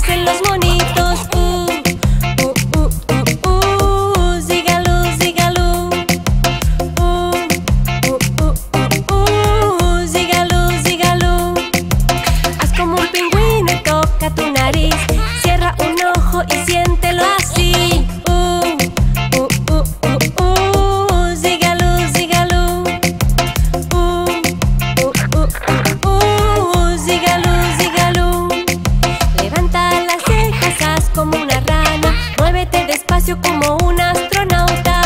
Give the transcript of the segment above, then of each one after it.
hacen los monitos. Zigalú, zigalú. Zigalú, zigalú. Haz como un pingüino y toca tu nariz. Cierra un ojo y siéntelo así. Zigalú, zigalú. Zigalú, zigalú. Levanta las cejas, haz como una rana. Muévete despacio como un astronauta.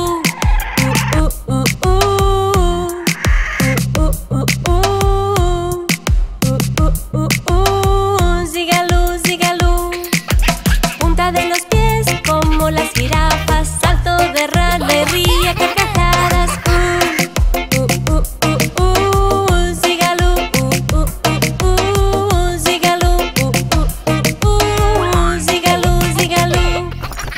Zigalú, zigalú. Punta de los pies como las jirafas. Salto de rana, ríe carcajadas. Zigalú, zigalú. Zigalú, zigalú.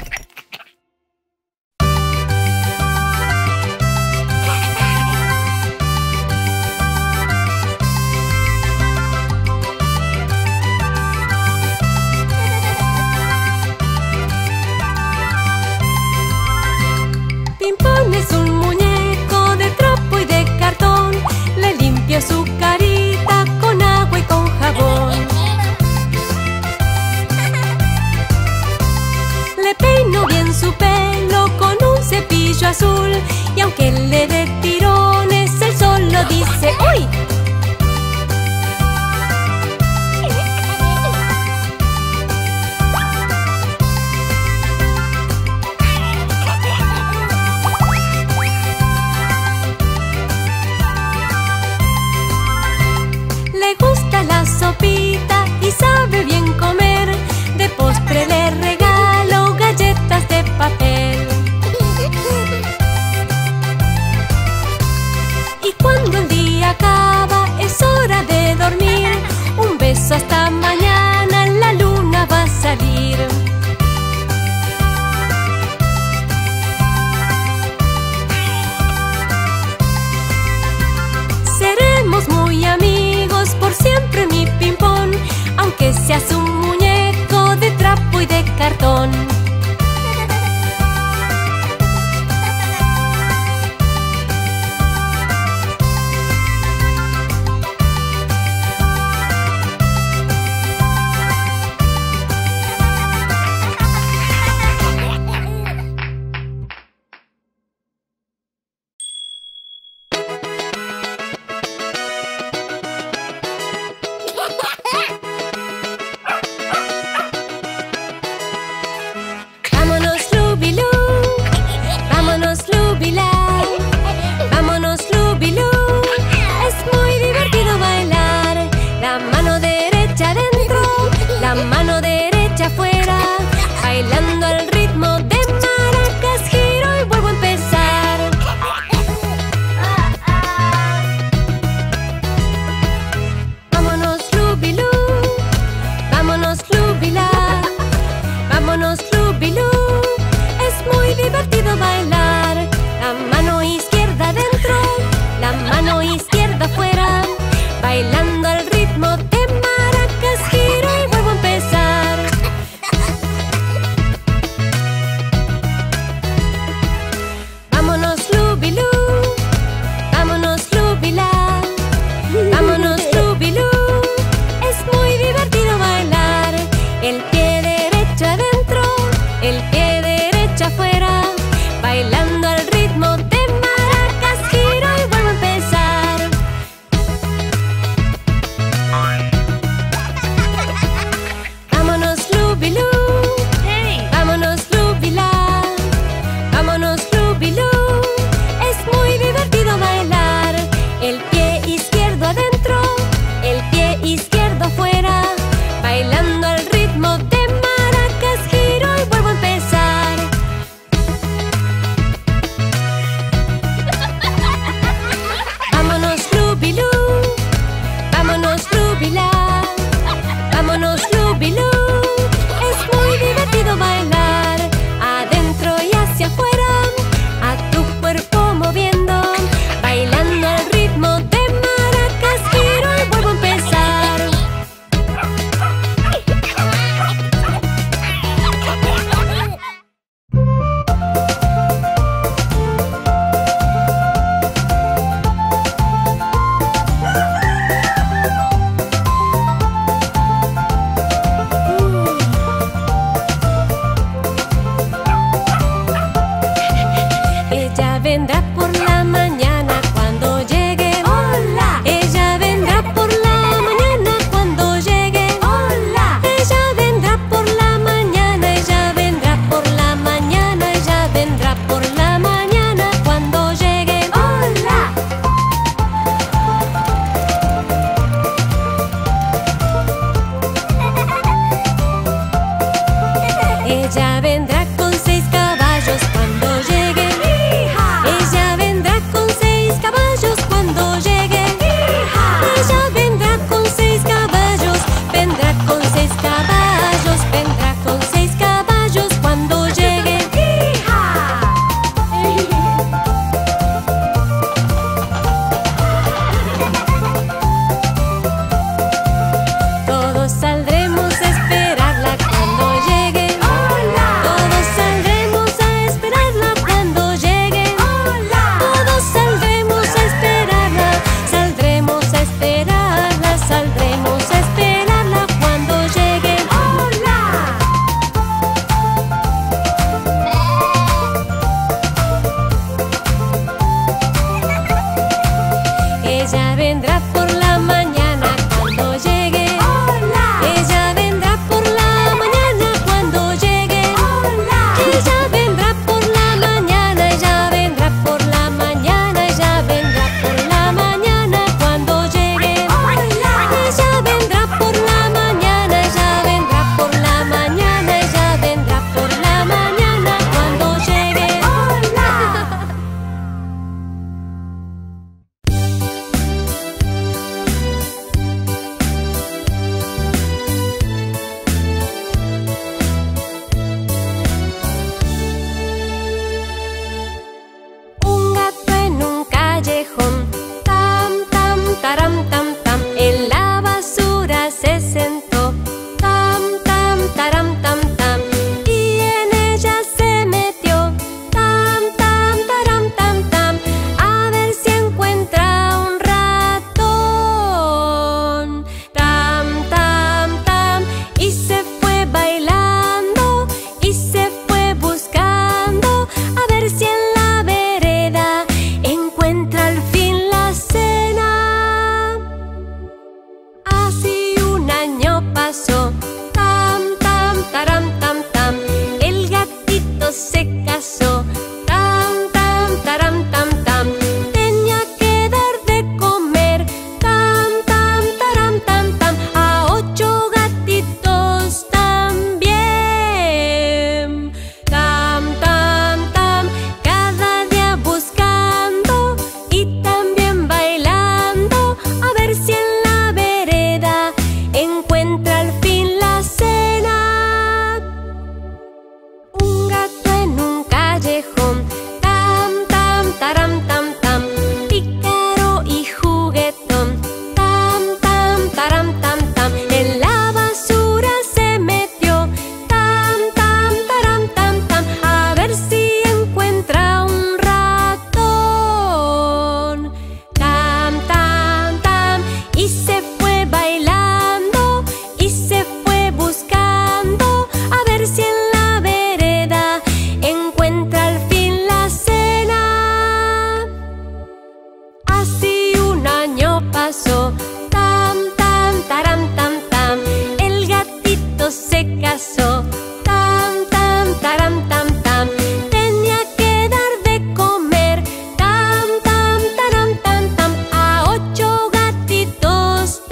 Pimpón es un muñeco de trapo y de cartón. Le limpio su carita con agua y con jabón. Le peino bien su pelo con un cepillo azul. Y aunque le dé tirones, él solo dice ¡uy! Le gusta la sopita y sabe bien comer. De postre le regalo galletas de papel. Y cuando el día acaba es hora de dormir. Un beso hasta mañana, la luna va a salir. Seremos muy amigos por siempre, mi Pimpón, aunque seas un muñeco de trapo y de cartón. Vámonos, Lubilú, vámonos, Lubila, vámonos, Lubilú. Es muy divertido bailar. La mano derecha adentro, la mano derecha afuera, bailando al ritmo de maracas. Giro y vuelvo a empezar. Vámonos, Lubilú, vámonos, Lubila, vámonos, Lubilú. Es muy divertido bailar. La mano izquierda adentro, la mano izquierda afuera, bailando al ritmo de maracas. Giro y vuelvo a empezar. Ella vendrá con 6 caballos cuando llegue. Ella vendrá con 6 caballos cuando llegue. Ella vendrá con 6 caballos. Vendrá con 6 caballos. Vendrá con 6 caballos cuando llegue. Todos saldremos a esperarla cuando llegue. Todos saldremos a esperarla cuando llegue. Todos saldremos a esperarla. Saldremos a esperarla. Saldremos a esperarla cuando llegue. Ella vendrá por la mañana cuando llegue. Ella vendrá por la mañana cuando llegue. Ella vendrá por la mañana. Ella vendrá por la mañana. Ella vendrá por la mañana cuando llegue. Ella vendrá por la mañana. Ella vendrá por la mañana. Ella vendrá por la mañana cuando llegue. Un gato en un callejón, tam, tam, taram, tam, tam. En la basura se sentó, tam, tam, taram, tam, tam. Y en ella se metió, tam, tam, taram, tam, tam. A ver si encuentra un ratón, tam, tam, tam. Y se fue bailando y se fue buscando, a ver si en la vereda encuentra al fin la cena. Así un año pasó, tam, tam, taram, tam, tam. El gatito se casó, tam, tam, taram, tam, tam. Tenía que dar de comer, tam, tam, taram, tam, tam. A 8 gatitos también, tam, tam, tam. Cada día buscando y también bailando, a ver si en la vereda encuentra al fin la cena. Un gato en un callejón, tam, tam, taram, tam, tam. Pícaro y juguetón, tam, tam, taram, tam, tam. En la basura se metió, tam, tam, taram, tam, tam. A ver si encuentra un ratón, tam, tam, tam. Y se fue bailando y se fue buscando, a ver si en la vereda encuentra al fin la cena. Así un año pasó, tam, tam, taram, tam, tam. El gatito se casó, tam, tam, taram, tam, tam. Tenía que dar de comer, tam, tam, taram, tam, tam. A 8 gatitos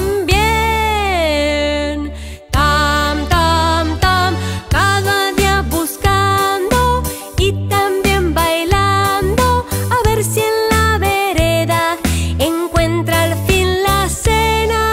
también, tam, tam, tam. Cada día buscando y también bailando, a ver si en la vereda encuentra al fin la cena.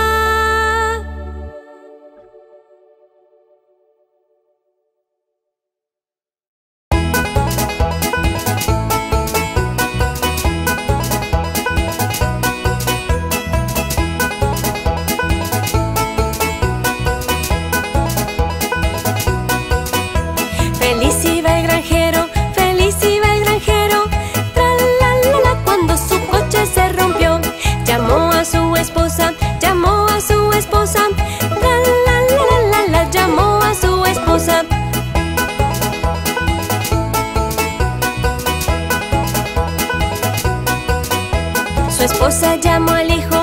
Feliz iba el granjero, tra la la la, cuando su coche se rompió. Llamó a su esposa, tra la la la la, llamó a su esposa. Su esposa llamó al hijo,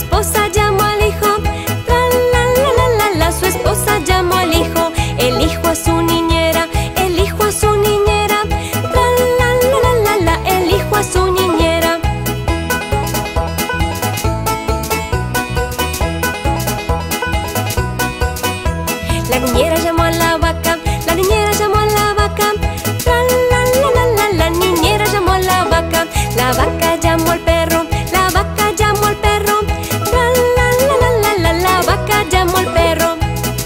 tra la la la la, su esposa llamó al hijo. El hijo a su niñera, tra la la la la, el hijo a su niñera. La niñera llamó a la vaca, llamó al perro, la vaca llamó al perro. Tra la la la la la, la vaca llamó al perro.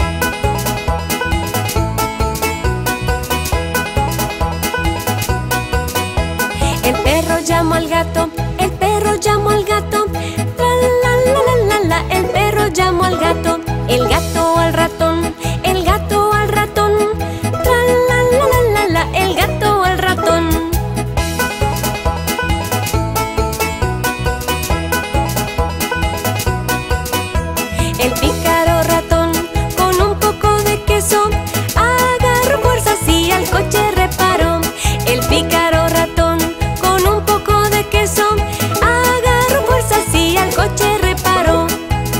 El perro llamó al gato, el perro llamó al gato. Tra la la la la la, el perro llamó al gato. El gato al ratón, el gato al ratón. Tra la la la la la, el gato al ratón. El pícaro ratón con un poco de queso agarró fuerzas y al coche reparó. El pícaro ratón con un poco de queso agarró fuerzas y al coche reparó.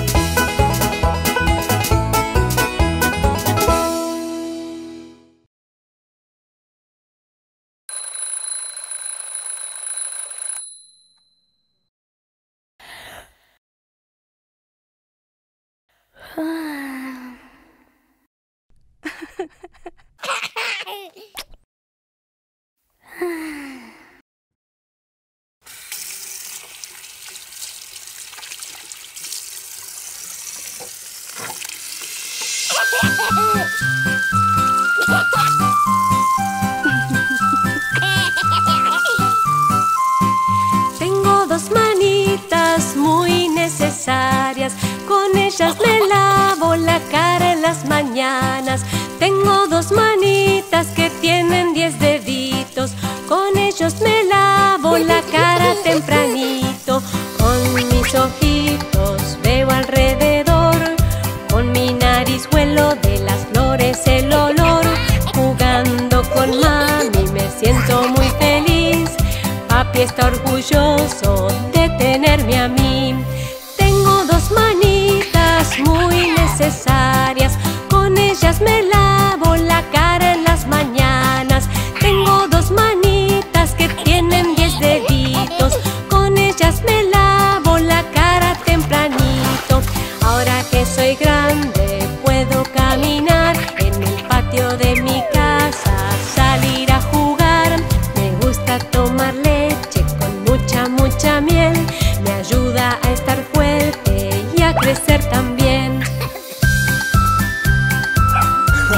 Tengo dos manitas muy necesarias, con ellas me lavo la cara en las mañanas. Tengo dos manitas que tienen 10 deditos, con ellos me lavo la cara tempranito. Con mis ojitos veo alrededor, con mi nariz huelo de las flores el olor. Jugando con mami me siento muy feliz, papi está orgulloso de tenerme a mí. Tengo dos manitas muy necesarias, con ellas me lavo la cara en las mañanas. Tengo dos manitas que tienen 10 deditos, con ellas me lavo la cara tempranito. Ahora que soy grande puedo caminar en el patio de mi casa, salir a jugar. Me gusta tomar leche con mucha miel, me ayuda a estar fuerte y a crecer también.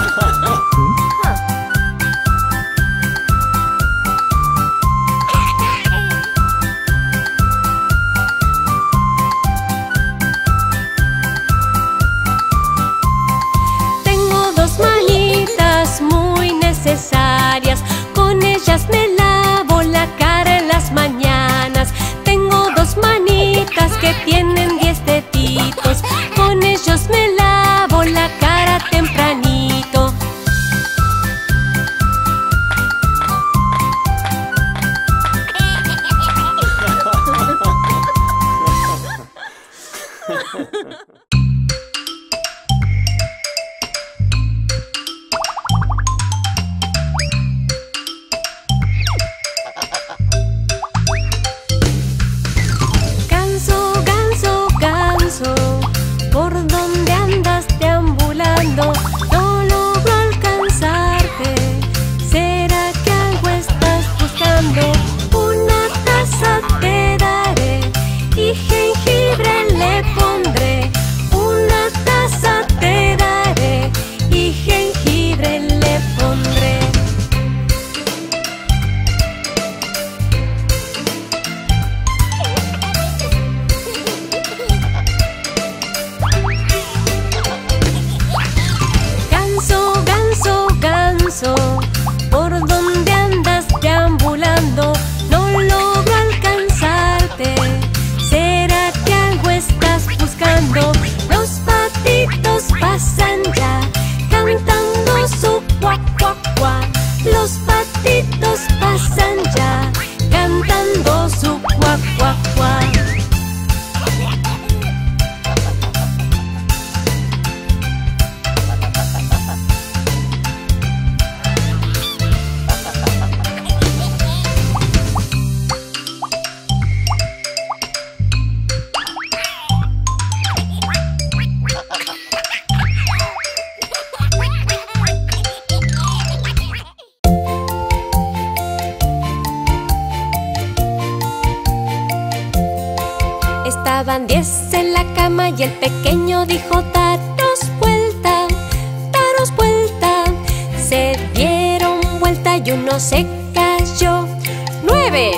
Estaban 10 en la cama y el pequeño dijo: daros vuelta, daros vuelta. Se dieron vuelta y uno se cayó. 9.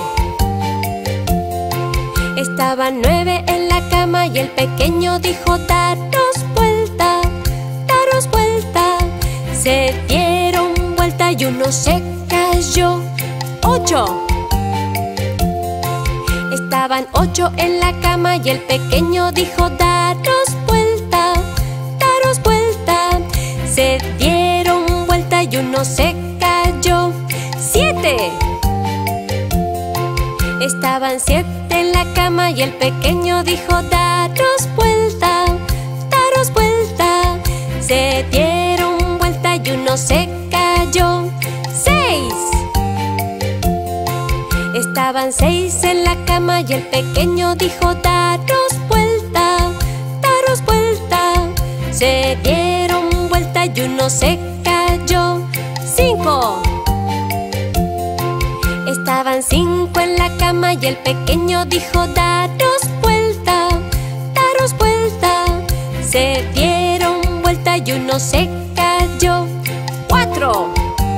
Estaban 9 en la cama y el pequeño dijo: daros vuelta, daros vuelta. Se dieron vuelta y uno se cayó. 8. Estaban 8 en la cama y el pequeño dijo: daros vuelta, daros vuelta. Se dieron vuelta y uno se cayó. 7. Estaban 7 en la cama y el pequeño dijo: daros vuelta, daros vuelta. Se dieron vuelta y uno se cayó. 6. Estaban 6 en la cama y el pequeño dijo: daros vuelta, daros vuelta. Se dieron vuelta y uno se cayó. 5. Estaban 5 en la cama y el pequeño dijo: daros vuelta, daros vuelta. Se dieron vuelta y uno se cayó. 4.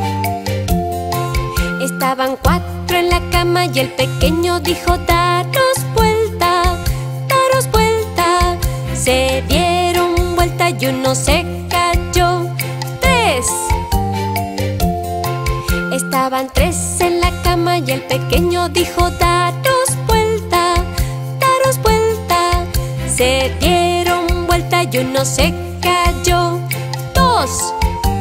Estaban 4 en la cama y el pequeño dijo: daros vuelta, daros vuelta. Se dieron vuelta y uno se cayó. 3. Estaban 3 en la cama y el pequeño dijo: daros vuelta, daros vuelta. Se dieron vuelta y uno se cayó. 2.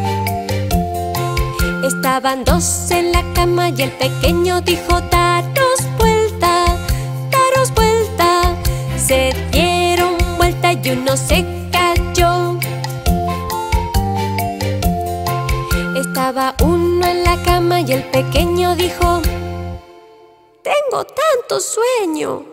Estaban 2 en la cama y el pequeño dijo: daros vuelta, daros vuelta. Se dieron vuelta y uno se cayó. Estaba 1 en la cama y el pequeño dijo: tengo tanto sueño.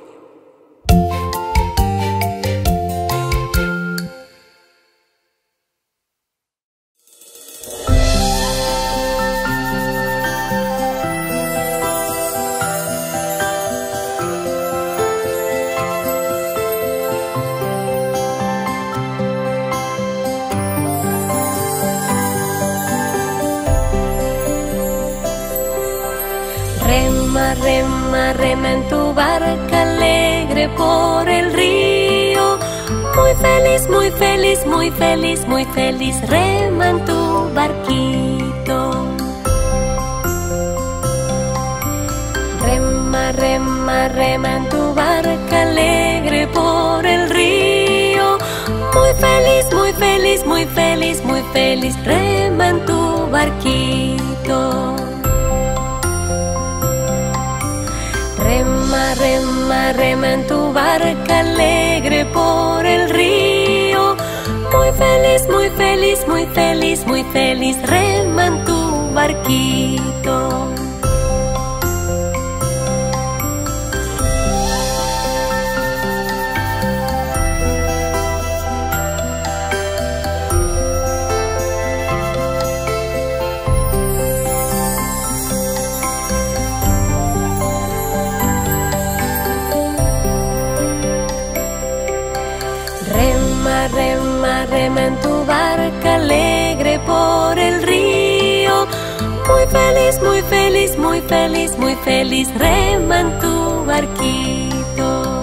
Rema, rema, rema en tu barca alegre por el río. Muy feliz, muy feliz, muy feliz, muy feliz, rema en tu barquito. Rema, rema, rema en tu barca alegre por el río. Muy feliz, muy feliz, muy feliz, muy feliz, rema en tu barquito. Rema, rema, rema en tu barca alegre por el río. Muy feliz, muy feliz, muy feliz, muy feliz, rema en tu barquito. Rema, rema en tu barca alegre por el río. Muy feliz, muy feliz, muy feliz, muy feliz, rema en tu barquito.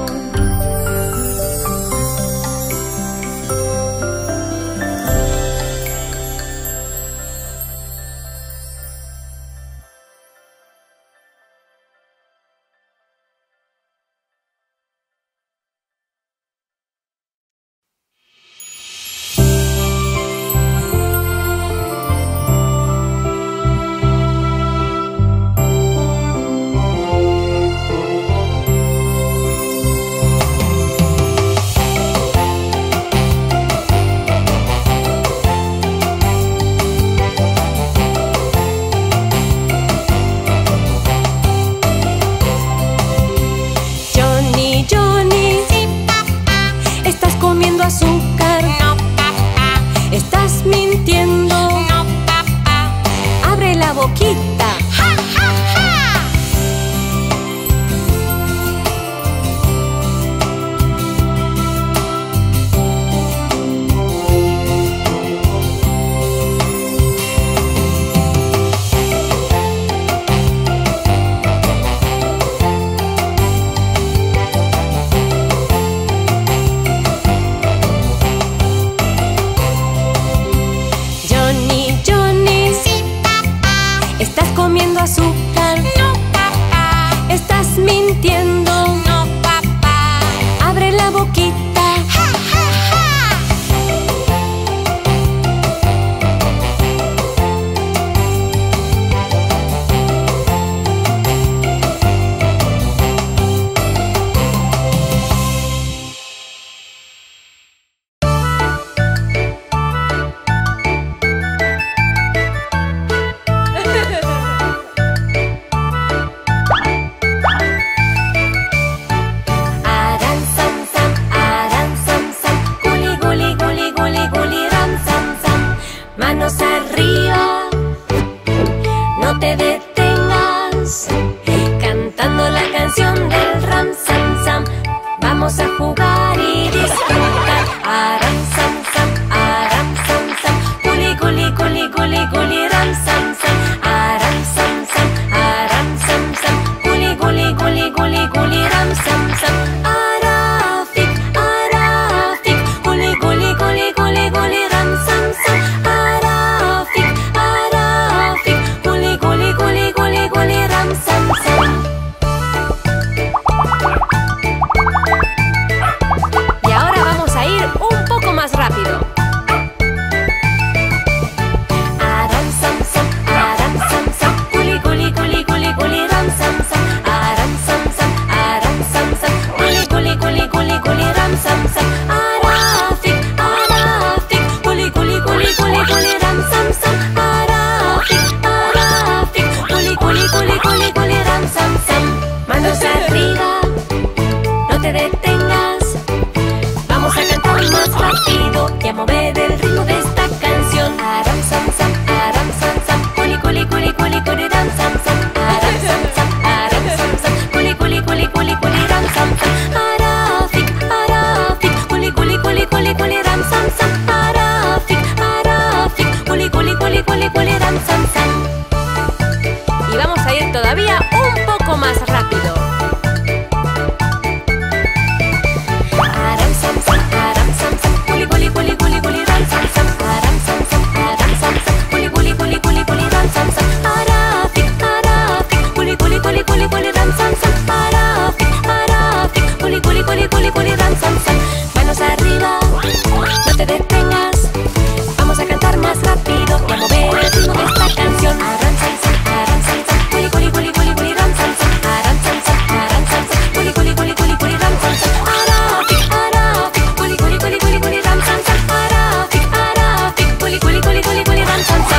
echando azúcar. No, papá. Estás mintiendo. No, papá. Abre la boquita. ¡Ja, ja, ja! Aram sam sam, guli guli guli guli guli ram sam sam. Manos arriba, no te detengas, cantando la canción del ram sam sam. Vamos a jugar y disfrutar. Aram sam sam, guli guli guli guli guli ram sam sam. Aram sam sam, guli guli guli guli guli ram sam sam. Arafik, arafik, guli guli guli guli guli ram sam sam. Arafik, arafik, guli guli guli guli guli ram sam sam. Y ahora vamos a ir un poco más rápido. Aram sam sam, guli guli guli guli guli ram sam sam. Aram sam sam, guli guli guli guli guli ram sam sam. Arafik, arafik, guli guli guli guli guli ram sam sam. Arafik, arafik, guli guli guli guli guli ram sam sam. Manos arriba, no te detengas. Vamos a cantar más rápido y a mover el ritmo de esta canción. Aram sam sam, guli guli guli guli guli ram sam sam. Aram sam sam, guli guli guli guli guli ram sam sam. Arafik, arafik, guli guli guli guli guli ram sam sam. Arafik, arafik, guli guli guli guli guli ram sam sam. Y vamos a ir todavía un poco más rápido. Aram sam sam, guli guli guli guli guli ram sam sam. Aram sam sam, guli guli guli guli guli ram sam sam. Arafik, arafik, guli guli guli guli guli ram sam sam. Arafik, arafik, guli guli guli guli guli ram sam sam. Manos arriba, no te detengas. Vamos a cantar más rápido y a mover el ritmo de esta canción. Aram sam sam, guli guli guli guli guli ram sam sam. Aram sam sam, guli guli guli guli guli ram sam sam. Arafik, arafik, guli guli guli guli guli ram sam sam. Arafik, arafik, guli guli guli guli guli ram sam sam.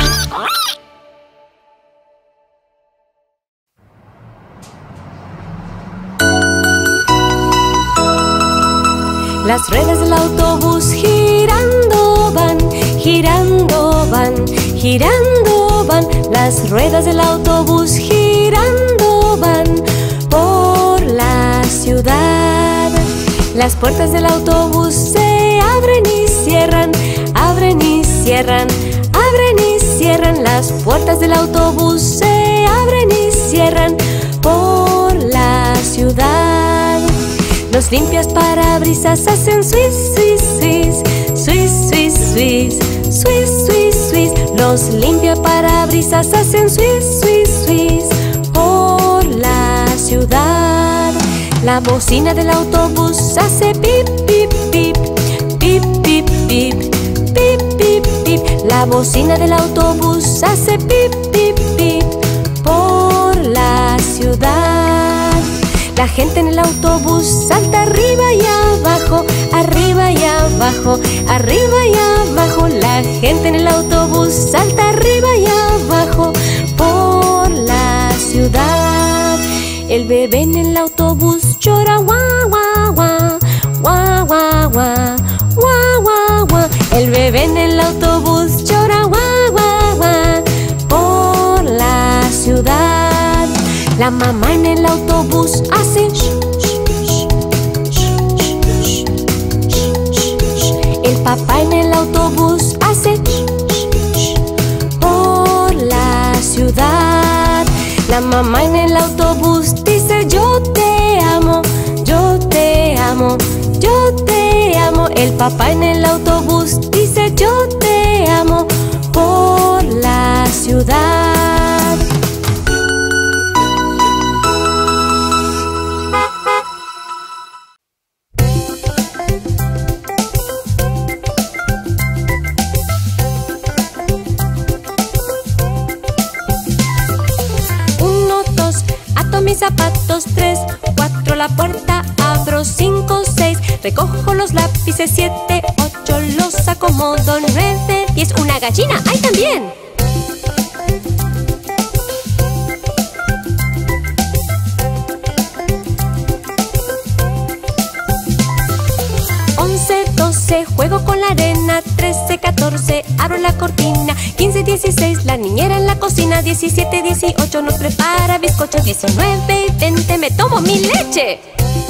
Las ruedas del autobús girando van, girando van, girando van. Las ruedas del autobús girando van por la ciudad. Las puertas del autobús se abren y cierran, abren y cierran, abren y cierran. Las puertas del autobús se abren y cierran por la ciudad. Los limpias parabrisas hacen swish, swish, swish, swish, swish, swish, swish, swish, swish. Los limpia parabrisas hacen swish, swish, swish por la ciudad. La bocina del autobús hace pip, pip, pip, pip, pip, pip, pip, pip, pip. La bocina del autobús hace pip, pip, pip por la ciudad. La gente en el autobús salta arriba y abajo, arriba y abajo, arriba y abajo. La gente en el autobús salta arriba y abajo por la ciudad. El bebé en el autobús llora guau, guau, guau, guau, guau, guau, guau, guau, guau. El bebé en el autobús llora guau, guau, guau por la ciudad. La mamá en el autobús hace el papá en el autobús hace por la ciudad. La mamá en el autobús dice yo te amo, yo te amo, yo te amo. El papá en el autobús dice yo te amo por la ciudad. mis zapatos, 3, 4, la puerta abro, 5, 6, recojo los lápices, 7, 8, los acomodo, 9, 10, una gallina hay también. 11, 12, juego con la arena, 13, 14, abro la cortina, 15, 16, la niñera en la cocina, 17, 18, nos prepara bizcochos, 19 y 20, me tomo mi leche.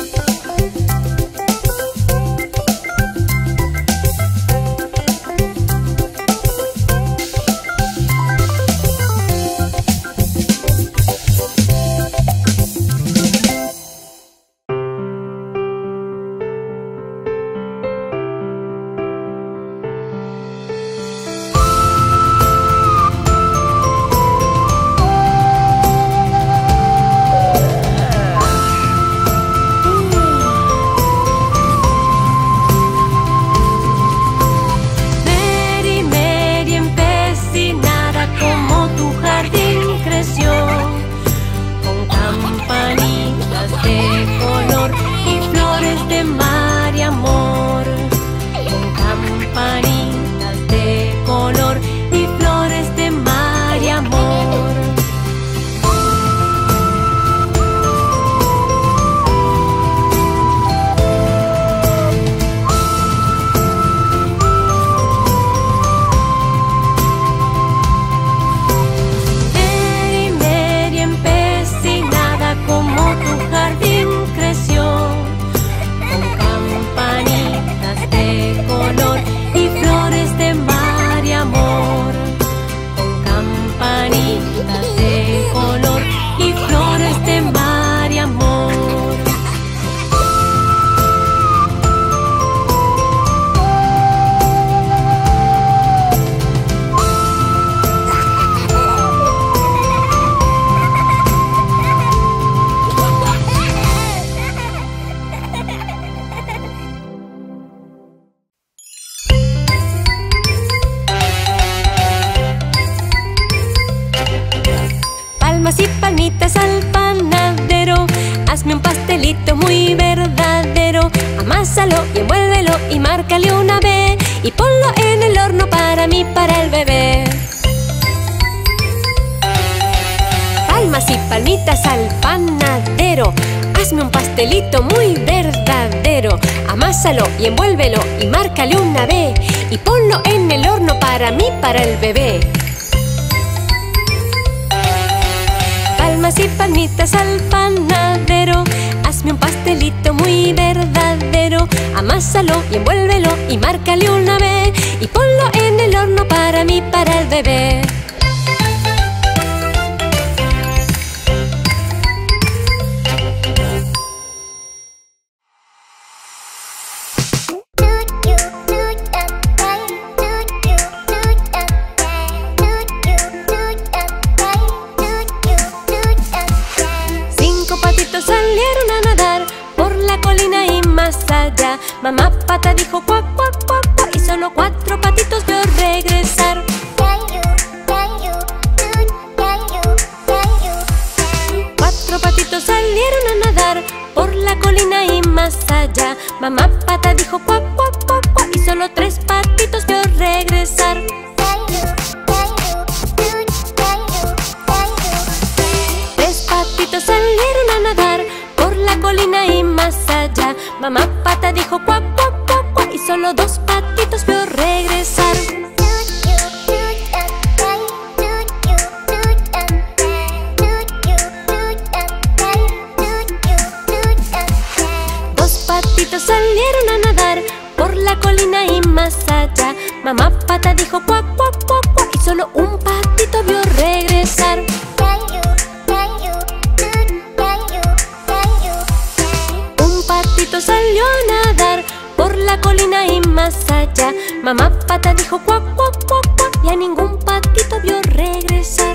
Palmas y palmitas al panadero, hazme un pastelito muy verdadero. Amásalo y envuélvelo y márcale una B y ponlo en el horno para mí, para el bebé. Palmas y palmitas al panadero, hazme un pastelito muy verdadero. Amásalo y envuélvelo y márcale una B y ponlo en el horno para mí, para el bebé. Palmas y palmitas al panadero, hazme un pastelito muy verdadero. Amásalo y envuélvelo y márcale una B y ponlo en el horno para mí, para el bebé. Salieron a nadar por la colina y más allá. Mamá Pata dijo cuac, cuac, cuac, cuac, y solo 4 patitos vio regresar. 4 patitos salieron a nadar por la colina y más allá. Mamá Pata dijo cuac, cuac, cuac, cuac, y solo 3 patitos vio regresar. 3 patitos salieron a nadar por la colina y más allá. Mamá Pata dijo cuac, cuac, cuac, cuac, y solo 2 patitos vio regresar. 2 patitos salieron a nadar por la colina y más allá. Mamá Pata dijo cuac, cuac, cuac, cuac, y solo 1 patito vio regresar. 1 patito salió a nadar por la colina y más allá. Mamá Pata dijo cuac, cuac, cuac, cuac, y a ningún patito vio regresar.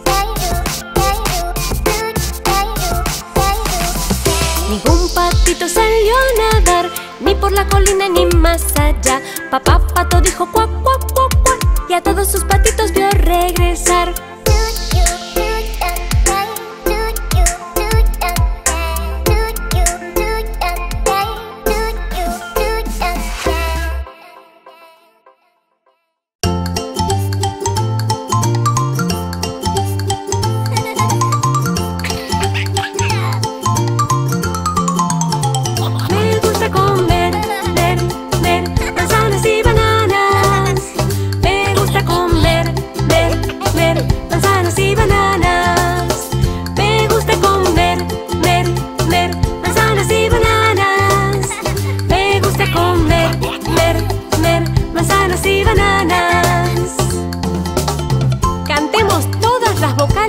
Ningún patito salió a nadar, ni por la colina ni más allá. Papá Pato dijo cuac, cuac, cuac, cuac, y a todos sus patitos vio regresar.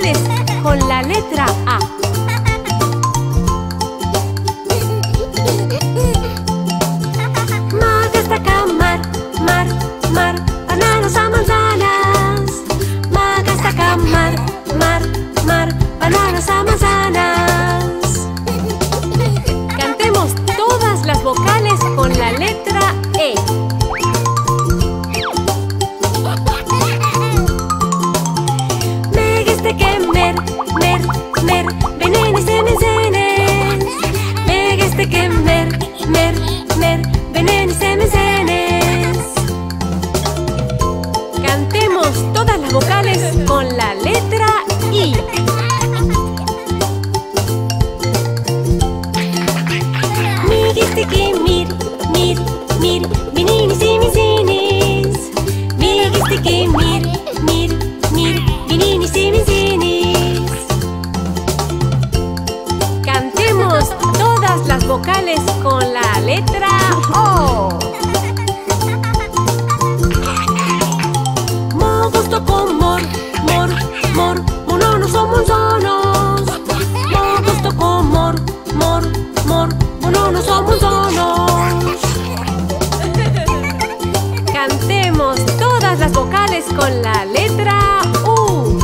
vocales con la letra A. Ma gasta mar, mar, mar, bananas a manzanas. Ma gasta mar, mar, mar, bananas a manzanas. Cantemos todas las vocales con la letra E. Mer, mer, mer, venenis, senes, senes. Megesteke mer, mer, mer, venenis, senes, senes. Cantemos todas las vocales con la letra I. Megesteke mir, mir, mir, veninis, senes, senes. Megesteke mir, mir, mir, veninis, senes, senes. Cantemos todas las vocales con la letra O. Mo gusto con mor, mor, mor, mononos o monzonos. Mo gusto con mor, mor, mor, mononos o monzonos. Cantemos todas las vocales con la letra U.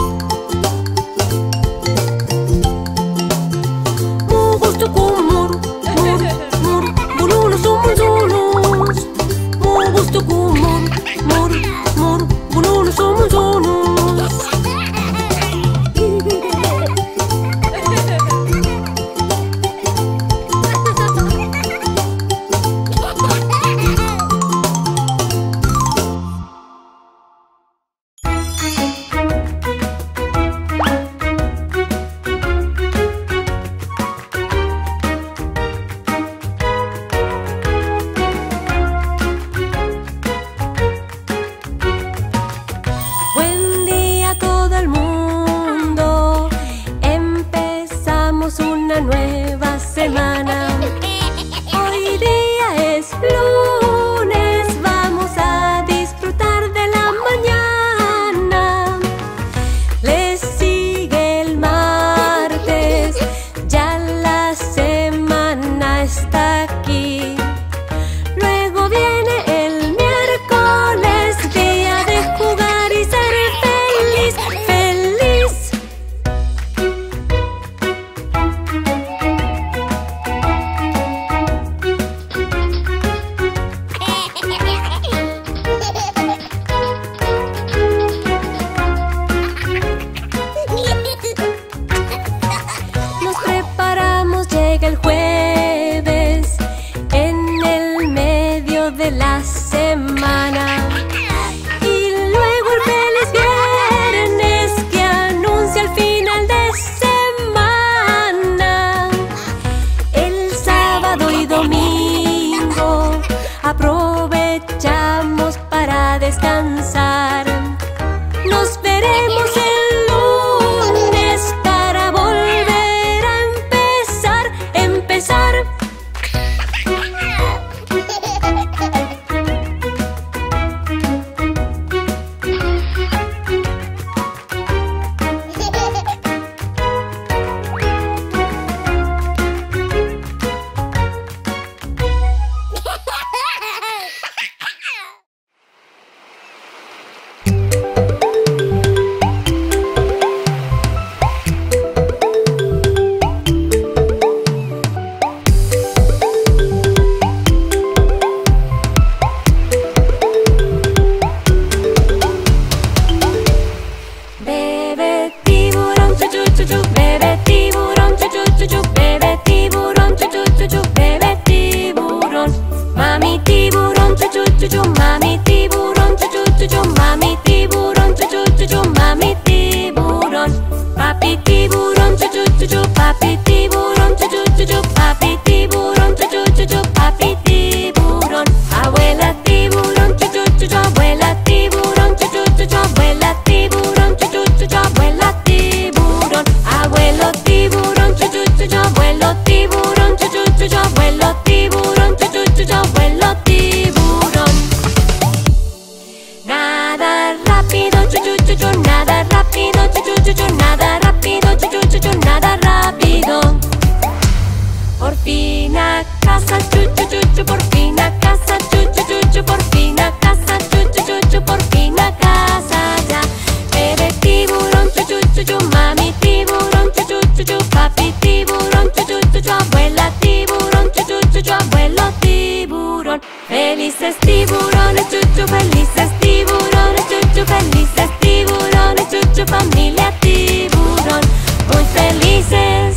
Mo gusto con mor, mor, mor, mononos o monzonos. Mo gusto con mor, mor, mor, mononos o monzonos. a casa, chuchu chuchu, por fin a casa, chuchu chuchu, por fin a casa, chuchu chuchu, por fin a casa ya. Bebé tiburón, chuchu chuchu, mami tiburón, chuchu chuchu, papi tiburón, chuchu chuchu, abuela tiburón, chuchu chuchu, abuelo tiburón. Felices tiburones, chuchu, felices tiburones, chuchu, felices tiburones, chuchu, familia tiburón, muy felices.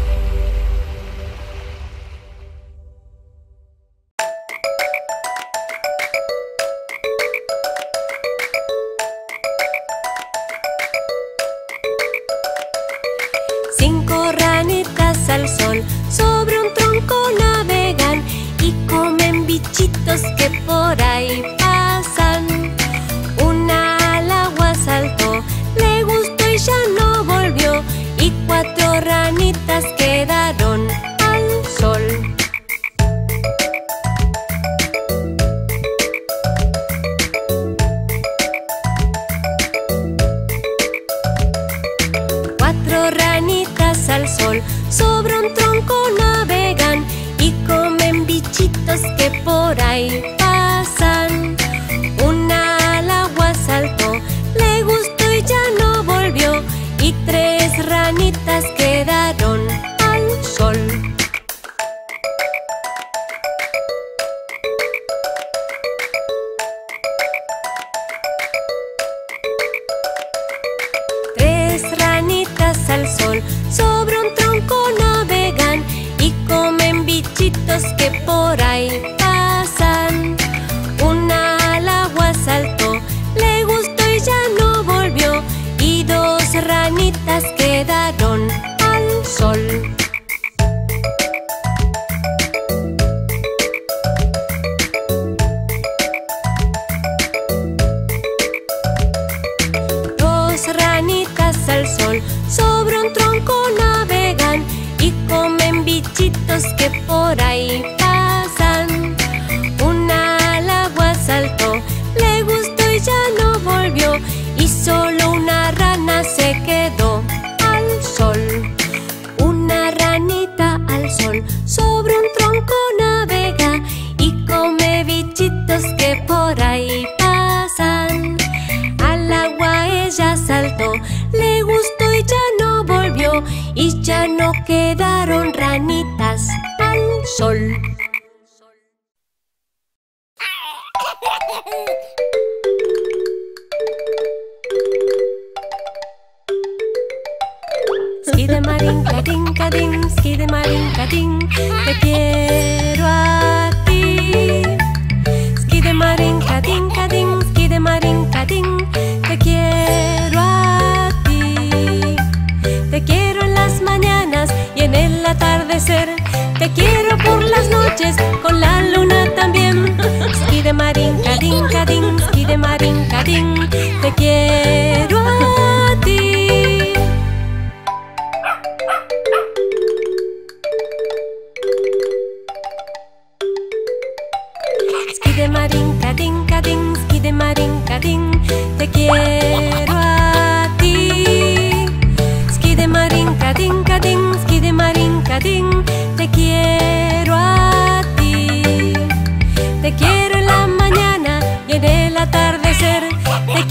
Cinco ranitas al sol, sobre un tronco navegan y comen bichitos que por ahí pasan. Una al agua saltó, le gustó y ya no volvió, y cuatro ranitas quedaron al sol. Cuatro ranitas al sol, sobre un tronco navegan y comen bichitos que por ahí pasan. Una al agua saltó, le gustó y ya no volvió, y tres ranitas quedaron al sol. Tres ranitas al sol, sobre un tronco navegan y comen bichitos que por ahí pasan. Una al agua saltó, le gustó y ya no volvió, y dos ranitas quedaron al sol. Dos ranitas al sol, sobre un tronco navegan y comen bichitos que por ahí pasan. Una al agua saltó, le gustó y ya no volvió, y solo una rana se quedó al sol. Una ranita al sol, sobre un tronco navega y come bichitos que por ahí pasan. Al agua ella saltó, le gustó y ya no volvió, y ya no quedaron ranitas al sol. Skidamarin, cadín, cadín, skidamarin, cadín, te quiero a ti. Skidamarin, cadín, cadín, skidamarin, cadín, te quiero a ti. Te quiero en las mañanas y en el atardecer, te quiero por las noches, con la luna también. Skidamarin, cadín, cadín, skidamarin, cadín, te quiero a ti. Skidamarin, cadín, cadín, skidamarin, cadín, te quiero a ti. Skidamarin, cadín, cadín, skidamarin, cadín, te quiero a ti. Te quiero en la mañana y en el atardecer, te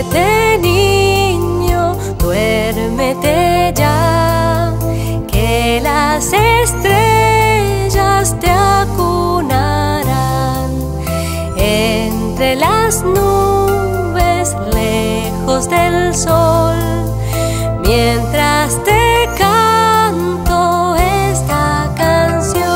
Duérmete, niño, duérmete ya, que las estrellas te acunarán entre las nubes, lejos del sol, mientras te canto esta canción.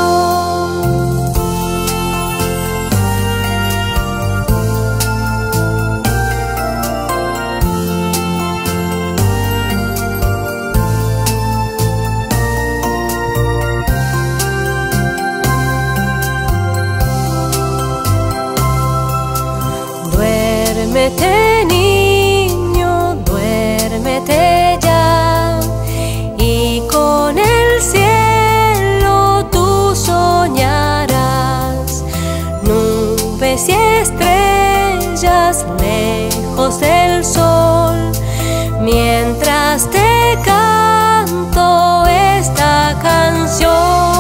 Duérmete, niño, duérmete ya, y con el cielo tú soñarás, nubes y estrellas lejos del sol, mientras te canto esta canción.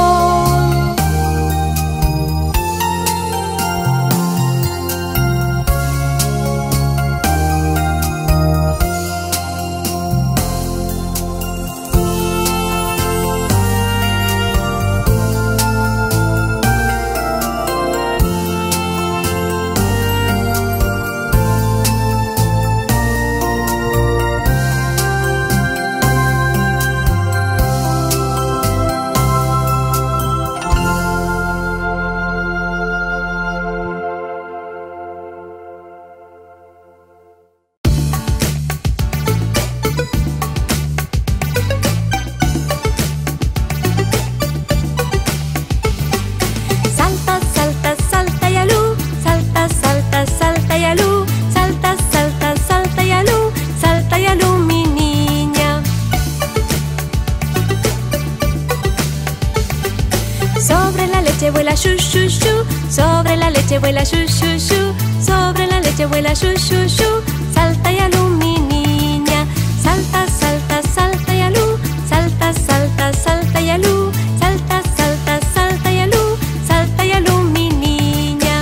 Vuela shu shu shu, sobre la leche vuela shu shu shu, sobre la leche vuela shu shu shu, salta y alú mi niña, salta, salta, salta y alú, salta, salta, salta y alú, salta, salta, salta y alú, salta y alú mi niña.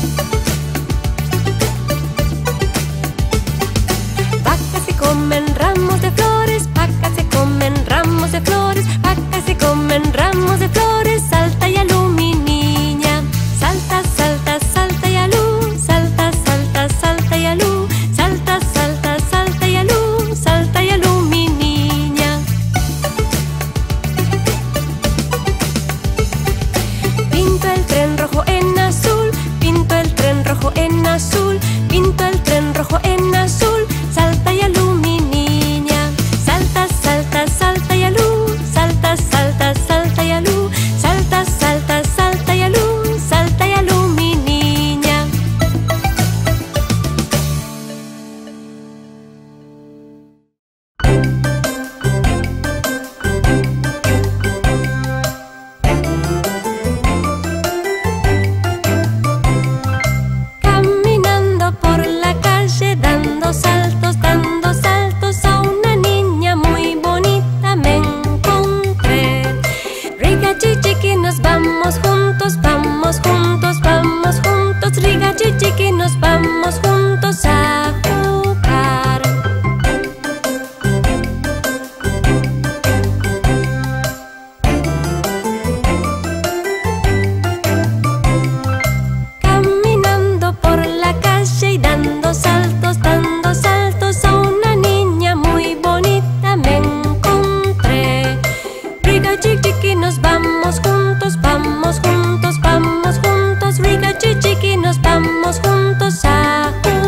Vacas se comen ramos de flores, vacas se comen ramos de flores, vacas se comen ramos de flores, salta y alú. Vamos juntos a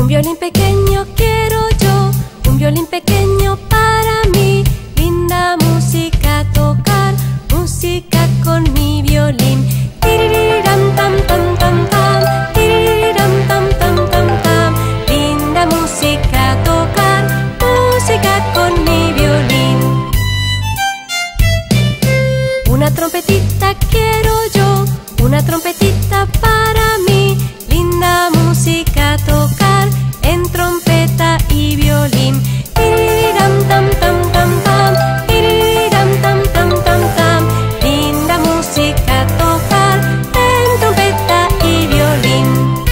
violín pequeño quiero yo, un violín pequeño para mí. Linda música tocar, música con mi violín. Tiririram tam tam tam tam, tiririram tam tam tam tam. Linda música tocar, música con mi violín. Una trompetita quiero yo, una trompetita para mí. Linda música tocar en trompeta y violín. Tiririram tam tam tam tam, tiririram tam tam tam tam. Linda música tocar en trompeta y violín.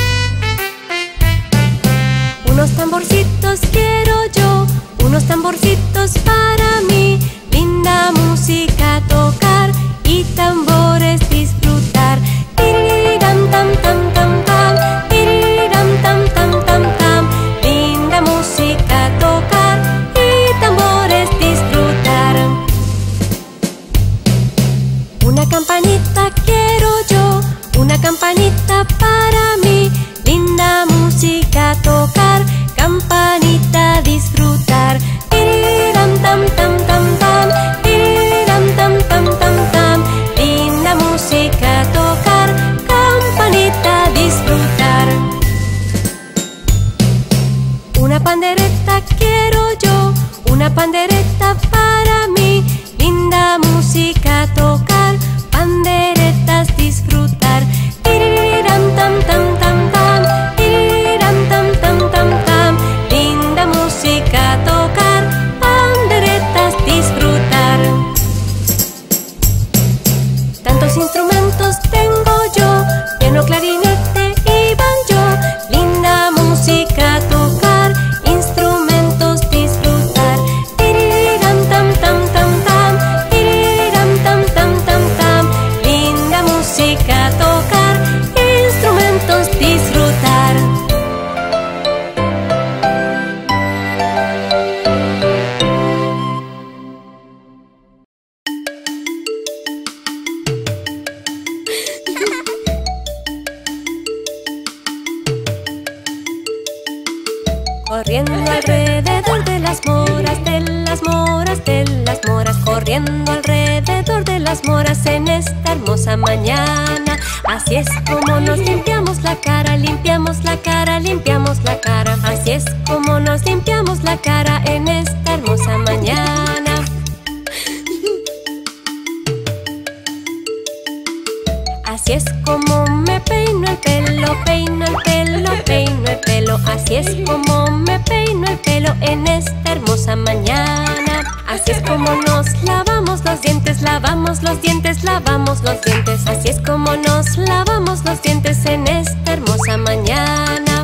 Unos tamborcitos quiero yo, unos tamborcitos para mí. Linda música tocar y tambores disfrutar. Tiririram tam tam tam tam, tiririram tam tam tam tam. Linda música tocar y tambores disfrutar. Una campanita quiero yo, una campanita para mí. Linda música tocar, campanita disfrutar. Tiririram tam tam tam tam, tiririram tam tam tam tam. Linda música tocar, campanita disfrutar. Una pandereta quiero yo, una pandereta para mí. Linda música tocar, panderetas disfrutar. Tiririram tam tam tam tam, tiririram tam tam tam tam. Linda música tocar, panderetas disfrutar. Tantos instrumentos tengo yo, piano, clarinete y banjo. Linda música tocar, instrumentos disfrutar. Tiririram tam tam tam tam, tiririram tam tam tam tam. Linda música tocar, instrumentos disfrutar. Corriendo alrededor de las moras, de las moras, de las moras. Corriendo alrededor de las moras en esta hermosa mañana. Así es como nos limpiamos la cara, limpiamos la cara, limpiamos la cara. Así es como nos limpiamos la cara en esta hermosa mañana. Así es como me peino el pelo, peino el pelo, peino el pelo. Así es como me peino el pelo en esta hermosa mañana. Así es como nos lavamos los dientes, lavamos los dientes, lavamos los dientes. Así es como nos lavamos los dientes en esta hermosa mañana.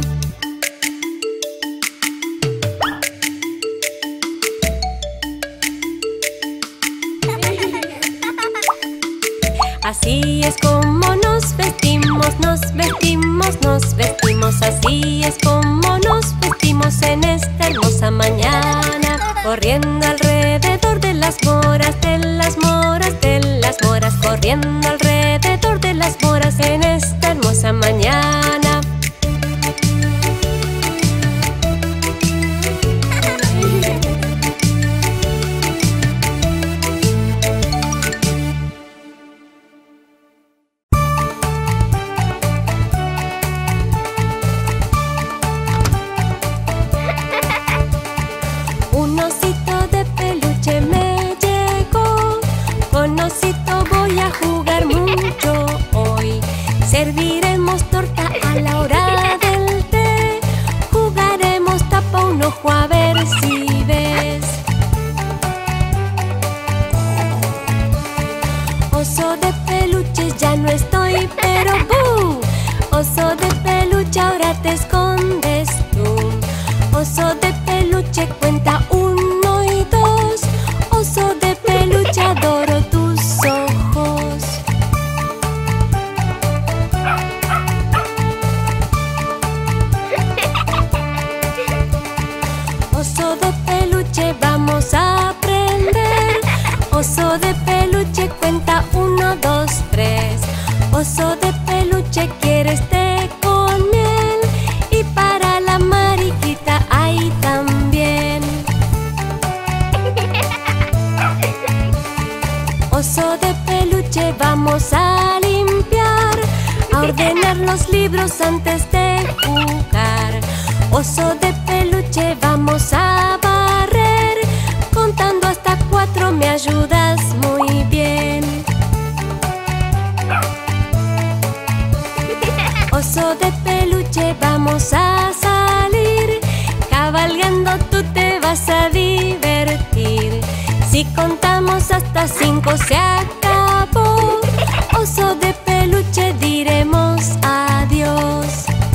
Así es como nos vestimos, nos vestimos, nos vestimos. Así es como nos vestimos en esta hermosa mañana. Corriendo alrededor de las moras, de las moras, de las moras. Corriendo alrededor de las moras en esta hermosa mañana. Un osito de peluche me llegó, con osito voy a jugar mucho hoy. Serviremos torta a la hora del té, jugaremos tapa un ojo a ver si ves. Oso de peluche ya no estoy, pero ¡bú! Oso de peluche ahora te escondes tú. Oso de peluche cuenta 1 y 2. Oso de peluche adoro tus ojos. Oso de peluche vamos a aprender. Oso de peluche cuenta 1, 2, 3. ordenar los libros antes de jugar. Oso de peluche, vamos a barrer. Contando hasta 4 me ayudas muy bien. Oso de peluche, vamos a salir. Cabalgando tú te vas a divertir. Si contamos hasta 5 se acabó. Oso de peluche, diremos adiós.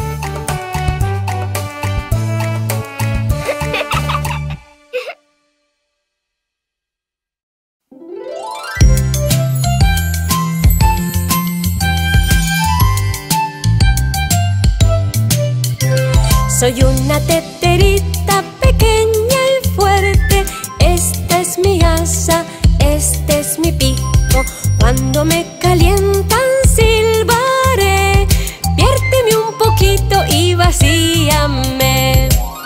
Soy una teterita pequeña y fuerte. Esta es mi asa, este es mi pico. Cuando me calientan silbaré. Viérteme un poquito y vacíame.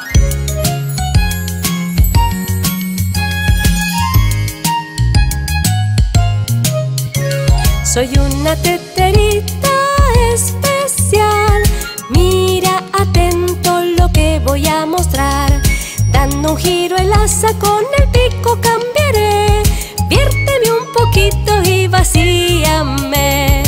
Soy una teterita especial. Mira atento lo que voy a mostrar. Dando un giro el asa con el pico cambiaré. Viérteme un poquito y vacíame.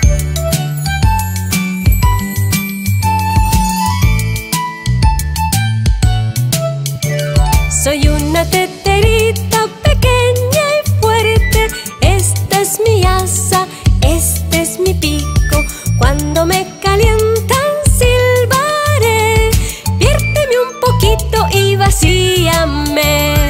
Soy una teterita pequeña y fuerte. Esta es mi asa, este es mi pico. Cuando me calientan silbaré. Viérteme un poquito y vacíame.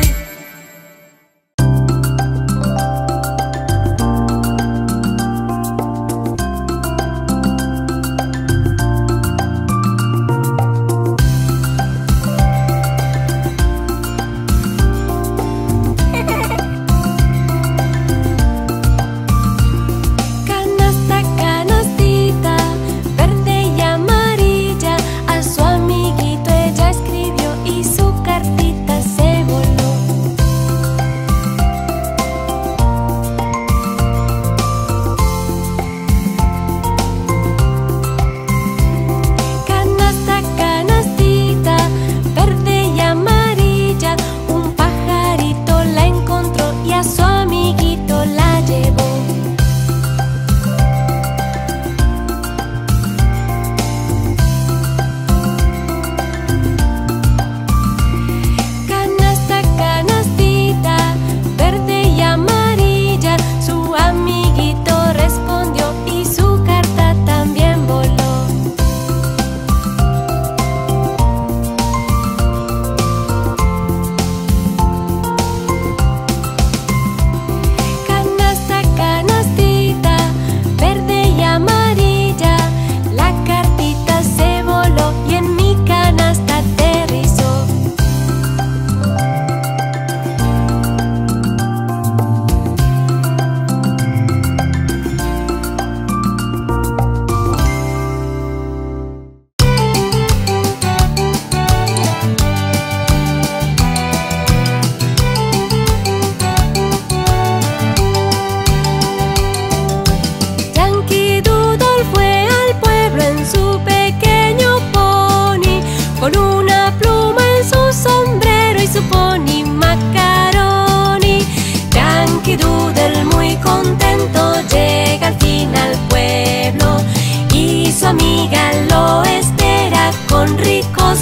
amiga lo espera con ricos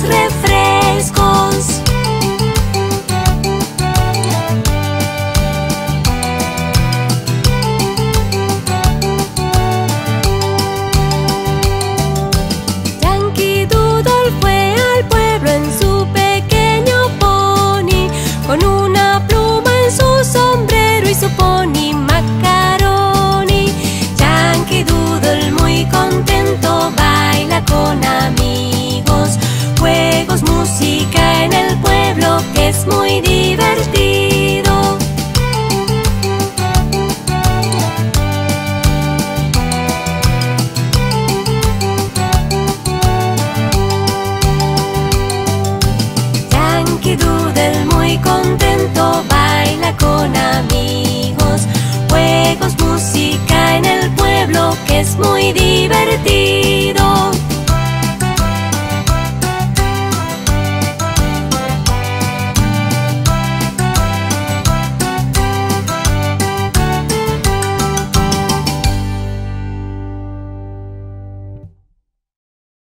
refrescos. Yankee Doodle fue al pueblo en su pequeño pony, con una pluma en su sombrero y su pony macaroni. Yankee Doodle muy contento baila con amigos, juegos muy divertido.